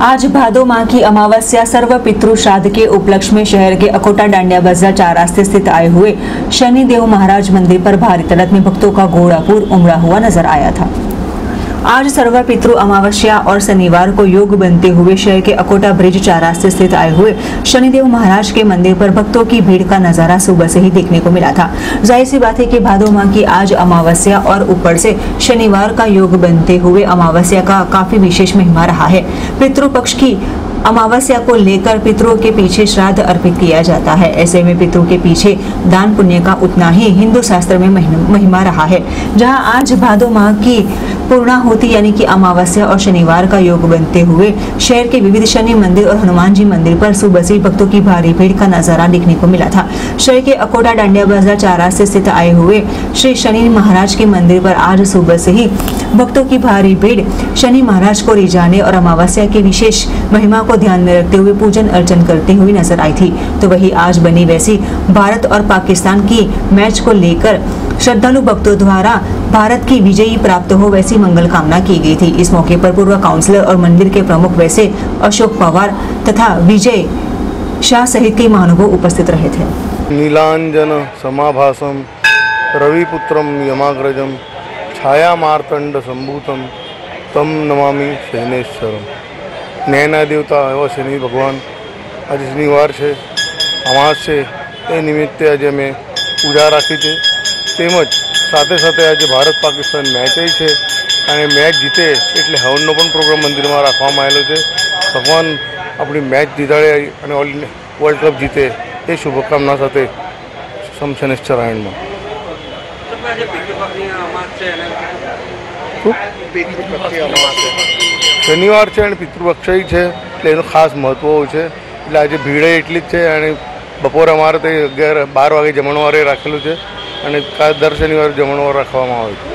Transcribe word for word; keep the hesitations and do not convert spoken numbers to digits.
आज भादो माह की अमावस्या सर्व पितृ श्राद्ध के उपलक्ष्य में शहर के अकोटा डांडिया बाजार चार रास्ते स्थित आए हुए शनिदेव महाराज मंदिर पर भारी तादाद में भक्तों का घोड़ापुर उमड़ा हुआ नजर आया था। आज सर्व पितृ अमावस्या और शनिवार को योग बनते हुए शहर के अकोटा ब्रिज चार रास्ते स्थित आए हुए शनिदेव महाराज के मंदिर पर भक्तों की भीड़ का नजारा सुबह से ही देखने को मिला था। जाहिर सी बात है कि भादो माह की आज अमावस्या और ऊपर से शनिवार का योग बनते हुए अमावस्या का काफी विशेष महिमा रहा है। पितृपक्ष की अमावस्या को लेकर पितरों के पीछे श्राद्ध अर्पित किया जाता है। ऐसे में पितरों के पीछे दान पुण्य का उतना ही हिंदू शास्त्र में महिमा रहा है। जहां आज भादो माह की पूर्णाहुति यानी कि अमावस्या और शनिवार का योग बनते हुए शहर के विविध शनि मंदिर और हनुमान जी मंदिर पर सुबह से भक्तों की भारी भीड़ का नजारा देखने को मिला था। शहर के अकोटा डांडिया बाजार चारा से स्थित आए हुए श्री शनि महाराज के मंदिर पर आज सुबह से ही भक्तों की भारी भीड़ शनि महाराज को रिझाने और अमावस्या की विशेष महिमा को ध्यान में रखते हुए पूजन अर्चन करते हुए नजर आई थी। तो वही आज बनी वैसी भारत और पाकिस्तान की मैच को लेकर श्रद्धालु भक्तों द्वारा भारत की विजयी प्राप्त हो वैसी मंगल कामना की गई थी। इस मौके पर पूर्व काउंसलर और मंदिर के प्रमुख वैसे अशोक पवार तथा विजय शाह सहित कई महानुभाव उपस्थित रहे थे। नीलांजन समाभासम रविपुत्रम यमाग्रजम छाया मार्तंड संभूतम तम नमामि शनेश्वरम। न्यायना देवता एवं शनि भगवान आज शनिवार है अमास है ए निमित्ते आज मैं पूजा राखी है। તેમજ સાથે સાથે આજે ભારત પાકિસ્તાન મેચ છે અને મેચ જીતે એટલે હવનનો પણ પ્રોગ્રામ મંદિરમાં રાખવામાં આવેલો છે। ભગવાન આપણી મેચ જીતાડે અને વર્લ્ડ કપ જીતે એ શુભકામના સાથે સમ શનિશ્ચરાયણમાં શનિવાર છે અને પિતૃપક્ષય છે એટલે એનું ખાસ મહત્વ હોય છે। એટલે આજે ભીડે એટલી જ છે અને બપોરે અમારે તે અગિયાર બાર વાગે જમણવારે રાખેલું છે અને દર શનિવારે જમણવાર રાખવામાં આવે છે।